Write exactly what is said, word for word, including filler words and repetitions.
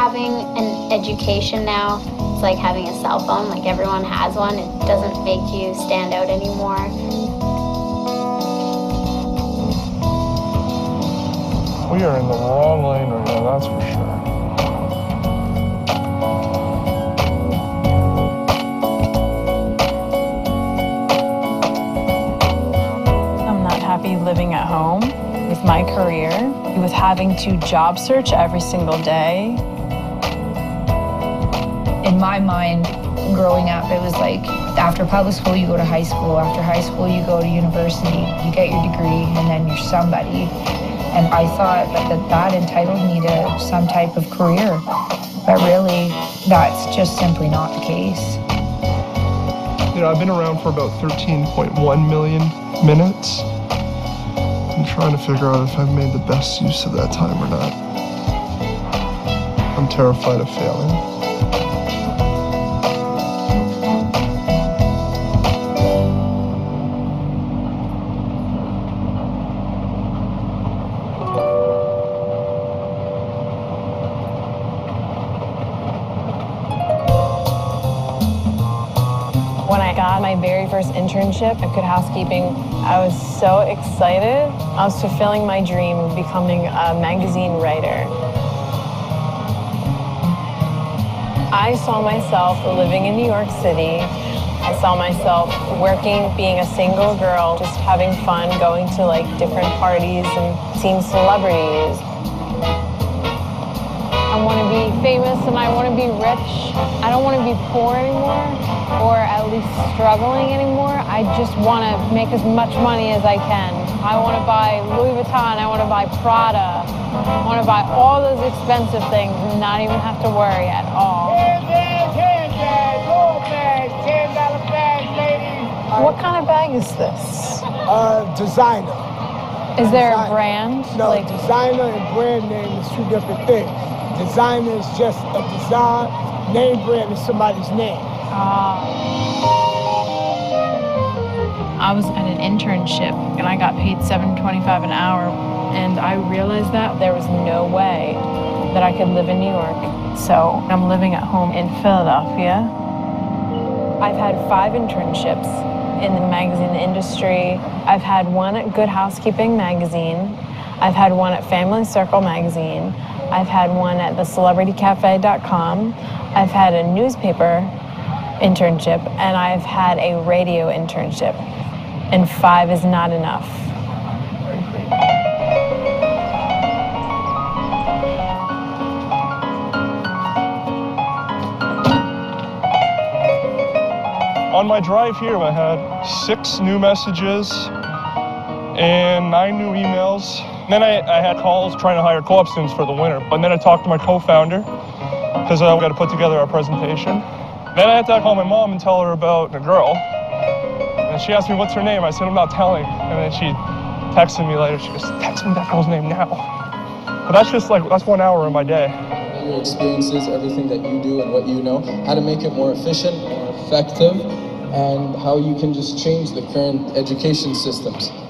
having an education now, it's like having a cell phone, like everyone has one. It doesn't make you stand out anymore. We are in the wrong lane right now, that's for sure. I'm not happy living at home with my career, with having to job search every single day. In my mind, growing up, it was like after public school, you go to high school. After high school, you go to university. You get your degree, and then you're somebody. And I thought that that entitled me to some type of career. But really, that's just simply not the case. You know, I've been around for about thirteen point one million minutes. I'm trying to figure out if I've made the best use of that time or not. I'm terrified of failing. When I got my very first internship at Good Housekeeping, I was so excited. I was fulfilling my dream of becoming a magazine writer. I saw myself living in New York City. I saw myself working, being a single girl, just having fun, going to like different parties and seeing celebrities. I want to be famous and I want to be rich. I don't want to be poor anymore, or at least struggling anymore. I just want to make as much money as I can. I want to buy Louis Vuitton, I want to buy Prada. I want to buy all those expensive things and not even have to worry at all. What kind of bag is this? Uh, designer. Is there designer. a brand? No, like... designer and brand name is two different things. Designer is just a design, name brand is somebody's name. Ah. I was at an internship and I got paid seven twenty-five an hour, and I realized that there was no way that I could live in New York. So I'm living at home in Philadelphia. I've had five internships in the magazine industry. I've had one at Good Housekeeping magazine. I've had one at Family Circle magazine. I've had one at the celebrity cafe dot com. I've had a newspaper internship, and I've had a radio internship. And five is not enough. On my drive here, I had six new messages and nine new emails. Then I, I had calls trying to hire co-op students for the winter. And then I talked to my co-founder because I got to put together our presentation. Then I had to call my mom and tell her about the girl. And she asked me, what's her name? I said, I'm not telling. And then she texted me later. She goes, text me that girl's name now. But that's just like, that's one hour of my day. Your experiences, everything that you do and what you know, how to make it more efficient, more effective, and how you can just change the current education systems.